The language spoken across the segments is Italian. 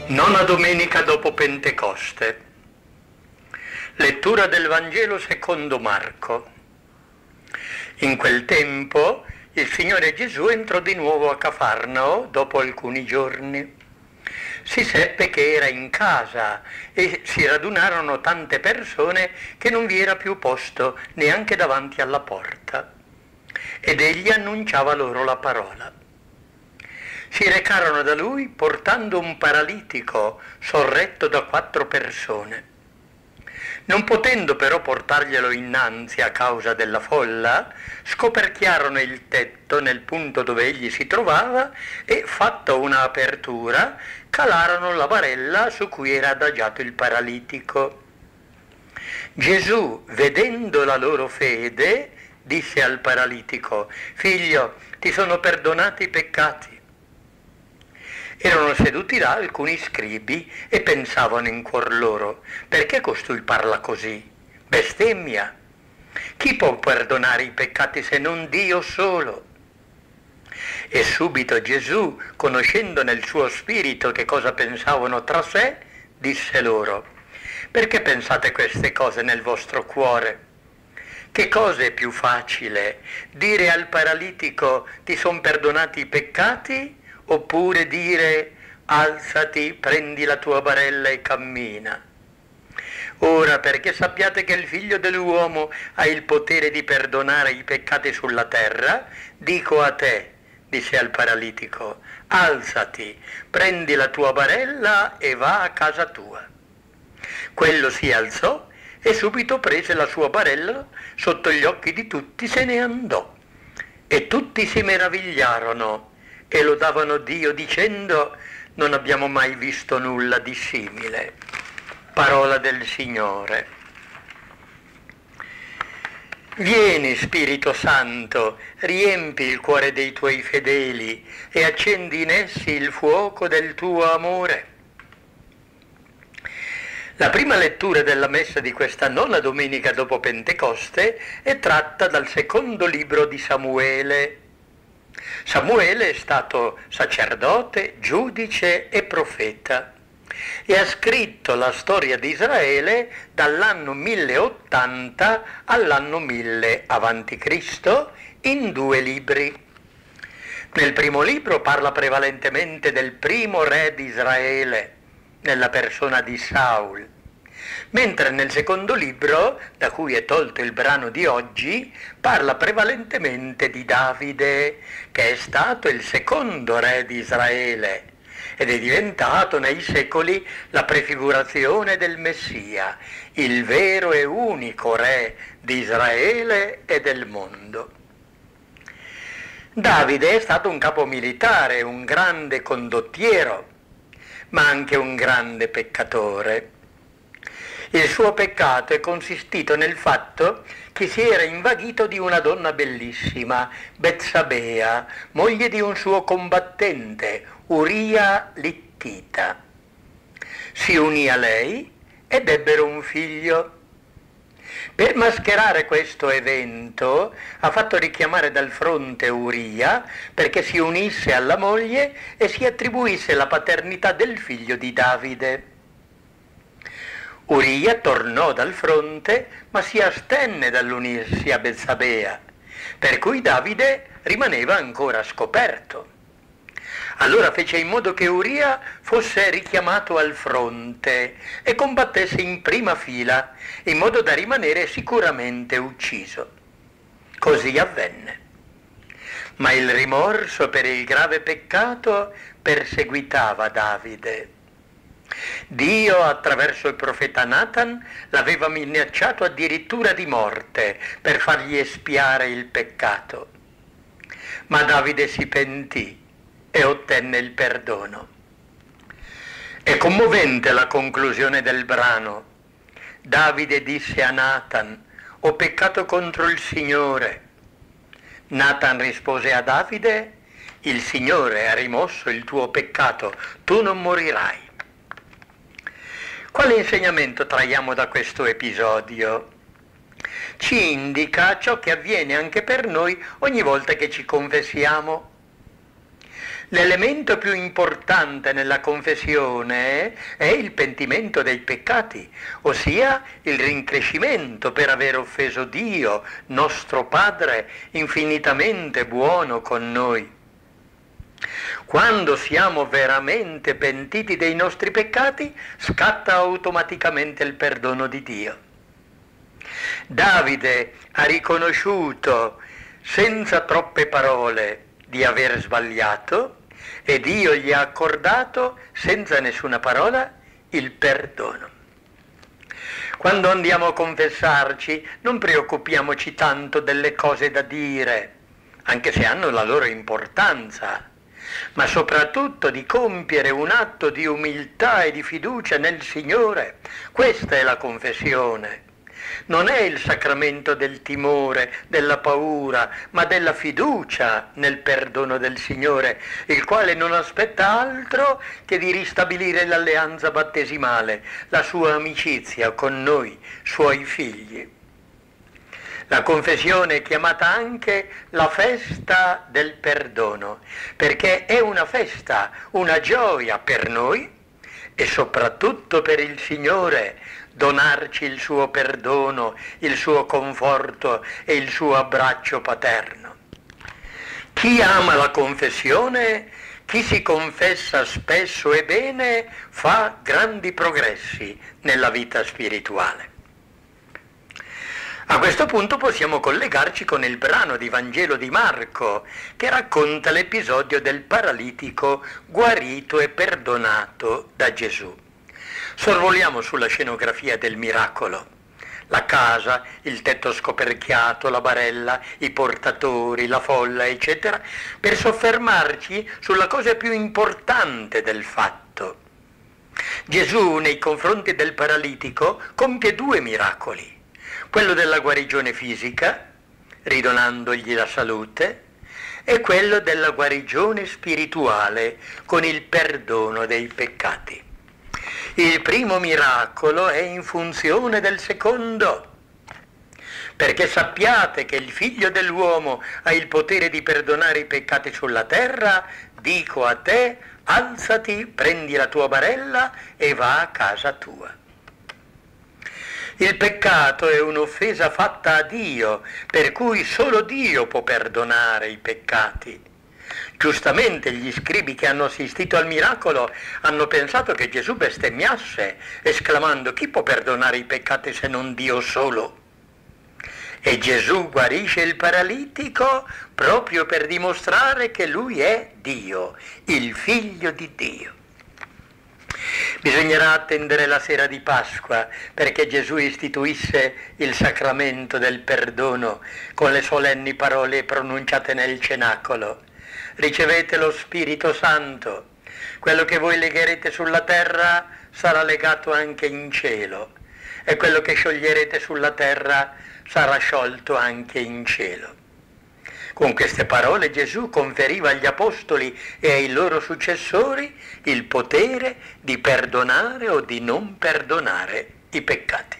Nona domenica dopo Pentecoste. Lettura del Vangelo secondo Marco. In quel tempo il Signore Gesù entrò di nuovo a Cafarnao dopo alcuni giorni. Si seppe che era in casa e si radunarono tante persone che non vi era più posto neanche davanti alla porta. Ed egli annunciava loro la parola. Si recarono da lui portando un paralitico sorretto da 4 persone. Non potendo però portarglielo innanzi a causa della folla, scoperchiarono il tetto nel punto dove egli si trovava e, fatta una apertura, calarono la barella su cui era adagiato il paralitico. Gesù, vedendo la loro fede, disse al paralitico: «Figlio, ti sono perdonati i peccati». Erano seduti là alcuni scribi e pensavano in cuor loro: perché costui parla così? Bestemmia! Chi può perdonare i peccati se non Dio solo? E subito Gesù, conoscendo nel suo spirito che cosa pensavano tra sé, disse loro: perché pensate queste cose nel vostro cuore? Che cosa è più facile? Dire al paralitico: ti sono perdonati i peccati? Oppure dire: alzati, prendi la tua barella e cammina. Ora, perché sappiate che il Figlio dell'uomo ha il potere di perdonare i peccati sulla terra, dico a te, disse al paralitico: alzati, prendi la tua barella e va a casa tua. Quello si alzò e subito prese la sua barella, sotto gli occhi di tutti se ne andò. E tutti si meravigliarono e lodavano Dio dicendo: non abbiamo mai visto nulla di simile. Parola del Signore. Vieni, Spirito Santo, riempi il cuore dei tuoi fedeli e accendi in essi il fuoco del tuo amore. La prima lettura della messa di questa nona domenica dopo Pentecoste è tratta dal secondo libro di Samuele. Samuele è stato sacerdote, giudice e profeta e ha scritto la storia di Israele dall'anno 1080 all'anno 1000 a.C. in 2 libri. Nel primo libro parla prevalentemente del primo re di Israele, nella persona di Saul, mentre nel secondo libro, da cui è tolto il brano di oggi, parla prevalentemente di Davide, che è stato il secondo re di Israele ed è diventato nei secoli la prefigurazione del Messia, il vero e unico re di Israele e del mondo. Davide è stato un capo militare, un grande condottiero, ma anche un grande peccatore. Il suo peccato è consistito nel fatto che si era invaghito di una donna bellissima, Betsabea, moglie di un suo combattente, Uria l'Ittita. Si unì a lei ed ebbero un figlio. Per mascherare questo evento ha fatto richiamare dal fronte Uria perché si unisse alla moglie e si attribuisse la paternità del figlio di Davide. Uria tornò dal fronte ma si astenne dall'unirsi a Betsabea, per cui Davide rimaneva ancora scoperto. Allora fece in modo che Uria fosse richiamato al fronte e combattesse in prima fila, in modo da rimanere sicuramente ucciso. Così avvenne. Ma il rimorso per il grave peccato perseguitava Davide. Dio, attraverso il profeta Nathan, l'aveva minacciato addirittura di morte per fargli espiare il peccato. Ma Davide si pentì e ottenne il perdono. È commovente la conclusione del brano. Davide disse a Nathan: ho peccato contro il Signore. Nathan rispose a Davide: il Signore ha rimosso il tuo peccato, tu non morirai. Quale insegnamento traiamo da questo episodio? Ci indica ciò che avviene anche per noi ogni volta che ci confessiamo. L'elemento più importante nella confessione è il pentimento dei peccati, ossia il rincrescimento per aver offeso Dio, nostro Padre, infinitamente buono con noi. Quando siamo veramente pentiti dei nostri peccati, scatta automaticamente il perdono di Dio. Davide ha riconosciuto senza troppe parole di aver sbagliato e Dio gli ha accordato senza nessuna parola il perdono. Quando andiamo a confessarci non preoccupiamoci tanto delle cose da dire, anche se hanno la loro importanza, ma soprattutto di compiere un atto di umiltà e di fiducia nel Signore. Questa è la confessione. Non è il sacramento del timore, della paura, ma della fiducia nel perdono del Signore, il quale non aspetta altro che di ristabilire l'alleanza battesimale, la sua amicizia con noi, suoi figli. La confessione è chiamata anche la festa del perdono, perché è una festa, una gioia per noi e soprattutto per il Signore, donarci il suo perdono, il suo conforto e il suo abbraccio paterno. Chi ama la confessione, chi si confessa spesso e bene, fa grandi progressi nella vita spirituale. A questo punto possiamo collegarci con il brano di Vangelo di Marco, che racconta l'episodio del paralitico guarito e perdonato da Gesù. Sorvoliamo sulla scenografia del miracolo. La casa, il tetto scoperchiato, la barella, i portatori, la folla, eccetera, per soffermarci sulla cosa più importante del fatto. Gesù, nei confronti del paralitico, compie 2 miracoli. Quello della guarigione fisica, ridonandogli la salute, e quello della guarigione spirituale con il perdono dei peccati. Il primo miracolo è in funzione del secondo, perché sappiate che il Figlio dell'uomo ha il potere di perdonare i peccati sulla terra, dico a te, alzati, prendi la tua barella e va a casa tua. Il peccato è un'offesa fatta a Dio, per cui solo Dio può perdonare i peccati. Giustamente gli scribi che hanno assistito al miracolo hanno pensato che Gesù bestemmiasse, esclamando: chi può perdonare i peccati se non Dio solo? E Gesù guarisce il paralitico proprio per dimostrare che lui è Dio, il Figlio di Dio. Bisognerà attendere la sera di Pasqua perché Gesù istituisse il sacramento del perdono con le solenni parole pronunciate nel cenacolo. Ricevete lo Spirito Santo, quello che voi legherete sulla terra sarà legato anche in cielo e quello che scioglierete sulla terra sarà sciolto anche in cielo. Con queste parole Gesù conferiva agli apostoli e ai loro successori il potere di perdonare o di non perdonare i peccati.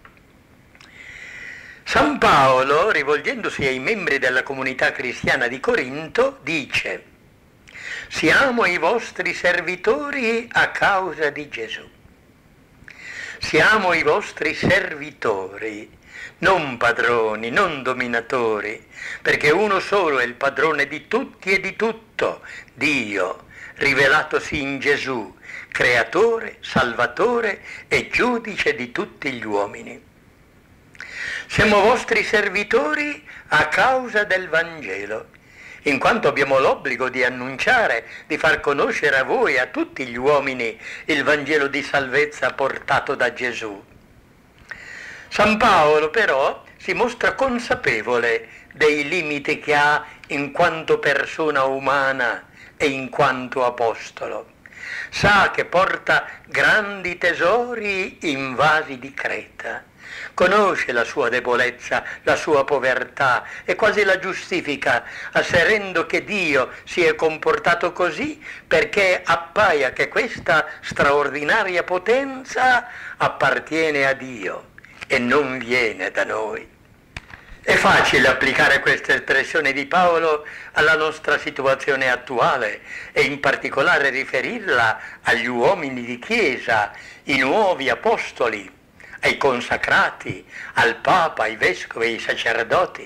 San Paolo, rivolgendosi ai membri della comunità cristiana di Corinto, dice: siamo i vostri servitori a causa di Gesù. Siamo i vostri servitori, non padroni, non dominatori, perché uno solo è il padrone di tutti e di tutto, Dio, rivelatosi in Gesù, creatore, salvatore e giudice di tutti gli uomini. Siamo vostri servitori a causa del Vangelo, in quanto abbiamo l'obbligo di annunciare, di far conoscere a voi e a tutti gli uomini il Vangelo di salvezza portato da Gesù. San Paolo però si mostra consapevole dei limiti che ha in quanto persona umana e in quanto apostolo. Sa che porta grandi tesori in vasi di creta. Conosce la sua debolezza, la sua povertà e quasi la giustifica, asserendo che Dio si è comportato così perché appaia che questa straordinaria potenza appartiene a Dio e non viene da noi. È facile applicare questa espressione di Paolo alla nostra situazione attuale e in particolare riferirla agli uomini di Chiesa, i nuovi apostoli, ai consacrati, al Papa, ai vescovi, ai sacerdoti.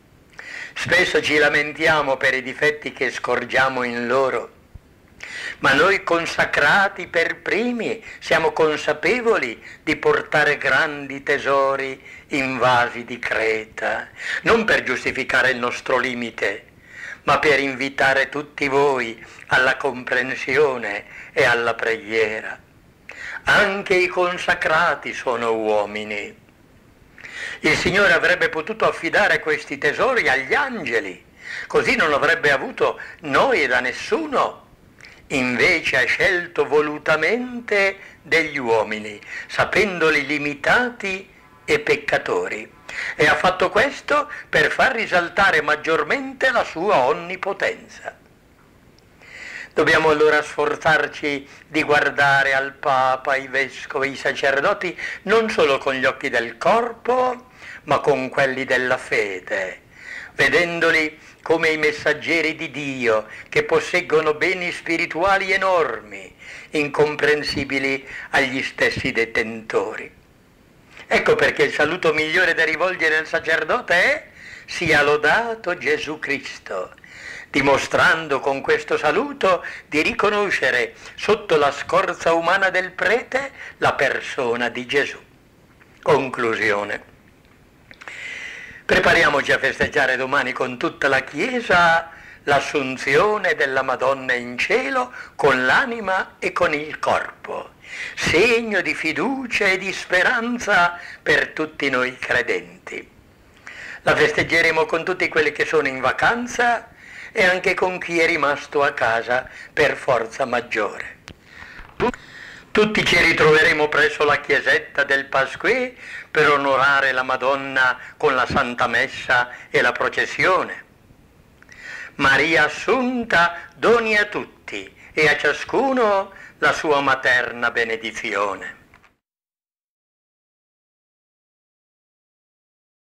Spesso ci lamentiamo per i difetti che scorgiamo in loro, ma noi consacrati per primi siamo consapevoli di portare grandi tesori in vasi di creta, non per giustificare il nostro limite, ma per invitare tutti voi alla comprensione e alla preghiera. Anche i consacrati sono uomini. Il Signore avrebbe potuto affidare questi tesori agli angeli, così non avrebbe avuto noie da nessuno. Invece ha scelto volutamente degli uomini, sapendoli limitati e peccatori, e ha fatto questo per far risaltare maggiormente la sua onnipotenza. Dobbiamo allora sforzarci di guardare al Papa, ai vescovi, ai sacerdoti, non solo con gli occhi del corpo, ma con quelli della fede, vedendoli come i messaggeri di Dio che posseggono beni spirituali enormi, incomprensibili agli stessi detentori. Ecco perché il saluto migliore da rivolgere al sacerdote è: sia lodato Gesù Cristo, dimostrando con questo saluto di riconoscere sotto la scorza umana del prete la persona di Gesù. Conclusione. Prepariamoci a festeggiare domani con tutta la Chiesa l'assunzione della Madonna in cielo con l'anima e con il corpo, segno di fiducia e di speranza per tutti noi credenti. La festeggeremo con tutti quelli che sono in vacanza e anche con chi è rimasto a casa per forza maggiore. Tutti ci ritroveremo presso la chiesetta del Pasquè per onorare la Madonna con la Santa Messa e la processione. Maria Assunta doni a tutti e a ciascuno la sua materna benedizione.